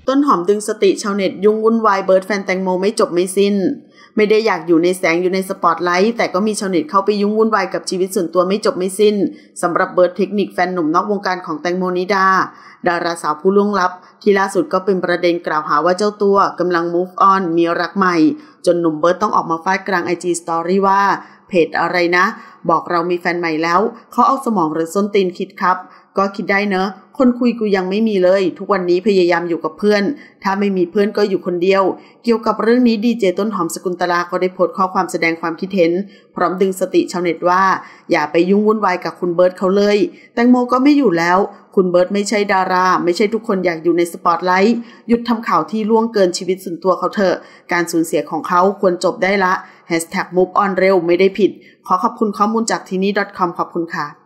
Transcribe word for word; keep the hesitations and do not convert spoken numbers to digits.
ต้นหอมดึงสติชาวเน็ตยุ่งวุ่นวายเบิร์ดแฟนแตงโมไม่จบไม่สิ้นไม่ได้อยากอยู่ในแสงอยู่ในสปอตไลท์แต่ก็มีชาวเน็ตเข้าไปยุ่งวุ่นวายกับชีวิตส่วนตัวไม่จบไม่สิ้นสำหรับเบิร์ดเทคนิคแฟนหนุ่มนอกวงการของแตงโมนิดาดาราสาวผู้ล่วงลับที่ล่าสุดก็เป็นประเด็นกล่าวหาว่าเจ้าตัวกำลัง move on มีรักใหม่จนหนุ่มเบิร์ดต้องออกมาฟาดกลาง ไอ จี Story ว่าเพจอะไรนะบอกเรามีแฟนใหม่แล้วเขาเอาสมองหรือส้นตีนคิดครับก็คิดได้เนอะคนคุยกูยังไม่มีเลยทุกวันนี้พยายามอยู่กับเพื่อนถ้าไม่มีเพื่อนก็อยู่คนเดียวเกี่ยวกับเรื่องนี้ดีเจต้นหอมสกุลตลาก็ได้โพสต์ข้อความแสดงความคิดเห็นพร้อมดึงสติชาวเน็ตว่าอย่าไปยุ่งวุ่นวายกับคุณเบิร์ดเขาเลยแตงโมก็ไม่อยู่แล้วคุณเบิร์ดไม่ใช่ดาราไม่ใช่ทุกคนอยากอยู่ในสปอตไลท์หยุดทำข่าวที่ล่วงเกินชีวิตส่วนตัวเขาเถอะการสูญเสียของเขาควรจบได้ละ แฮชแท็ก มูฟ ออน เร็วไม่ได้ผิดขอขอบคุณข้อมูลจากทีนี่ ดอท คอม ขอบคุณค่ะ